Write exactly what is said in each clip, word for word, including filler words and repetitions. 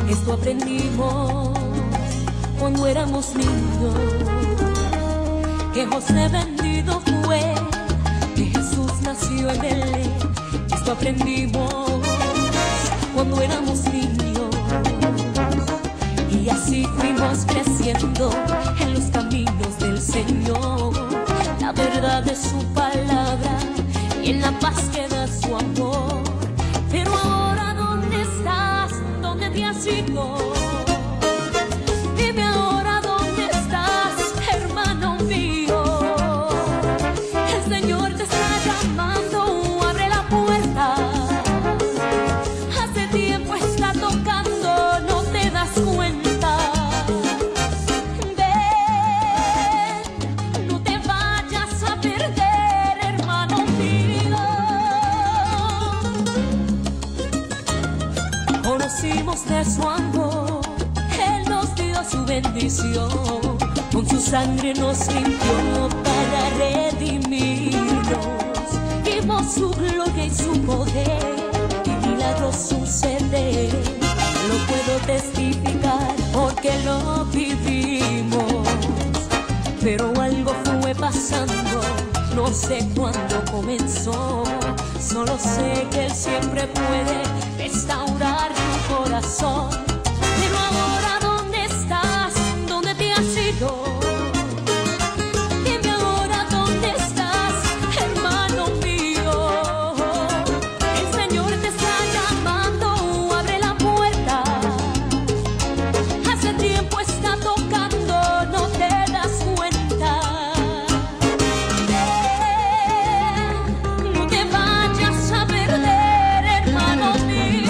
Esto aprendimos cuando éramos niños, que José vendido fue, que Jesús nació en Belén. Esto aprendimos cuando éramos niños, y así fuimos creciendo en los caminos del Señor, la verdad de su palabra y en la paz que da su amor. Pero ahora, ¿dónde estás? ¿Dónde te has ido? Dime ahora, ¿dónde estás, hermano mío? El Señor te está llamando, abre la puerta. Hace tiempo está tocando, no te das cuenta. Ven, no te vayas a perder, hermano mío. Conocimos de su amor, Él nos dio su bendición, con su sangre nos limpió para redimirnos. Vimos su gloria y su poder, y milagros suceden. Lo puedo testificar porque lo vivimos. Pero algo fue pasando, no sé cuándo comenzó. Solo sé que Él siempre puede restaurar tu corazón. Pero ahora, ¿dónde estás? ¿Dónde te has ido? Dime ahora, ¿dónde estás, hermano mío? El Señor te está llamando, abre la puerta. Hace tiempo está tocando, no te das cuenta. Ven, no te vayas a perder, hermano mío.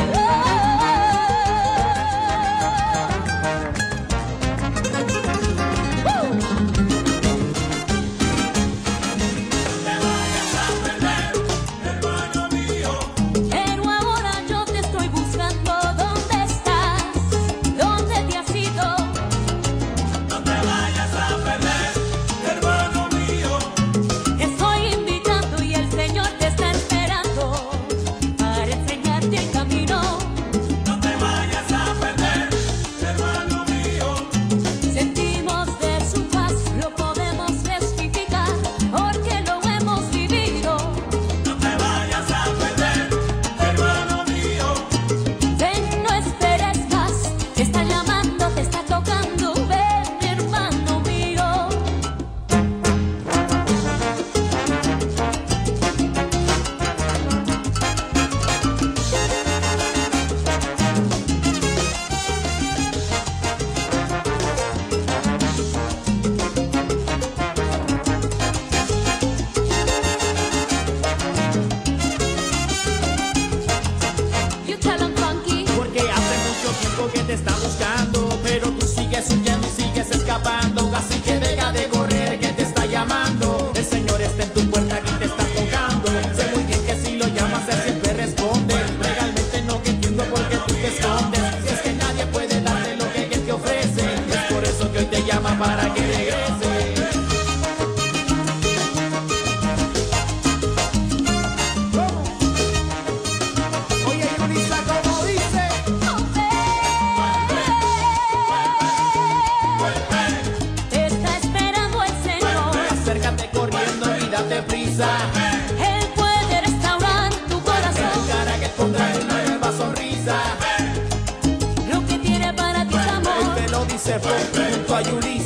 Pero ahora yo te estoy buscando. ¿Dónde estás? ¿Dónde te has ido? No te vayas a perder, hermano mío. Te estoy invitando y el Señor te está esperando para enseñarte el camino. No te vayas a perder, hermano mío. Sentimos de su paz, lo podemos testificar porque lo hemos vivido. No te vayas a perder, hermano mío. Ven, no esperes más, te está llamando, te está tocando. Ven, hermano mío. You tell 'em, Funky. Porque hace mucho tiempo que te está buscando, pero tú sigues huyendo y sigues escapando. Así que deja de correr, que te está llamando. El Señor está en tu puerta y te está tocando. Sé muy bien que si lo llamas Él siempre responde. Legalmente no que entiendo por qué tú te escondes. Si es que nadie puede darte lo que Él te ofrece, es por eso que hoy te llama para que regrese. Oye, Yulisa, ¿cómo dice? Te está esperando el Señor. Acércate corriendo y date prisa. Él puede restaurar tu En corazón. tu cara que pondrá una nueva sonrisa. Lo que tiene para ti es Él amor. te lo dice junto a Yulisa.